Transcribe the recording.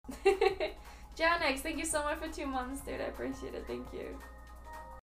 Janix, thank you so much for 2 months, dude. I appreciate it. Thank you.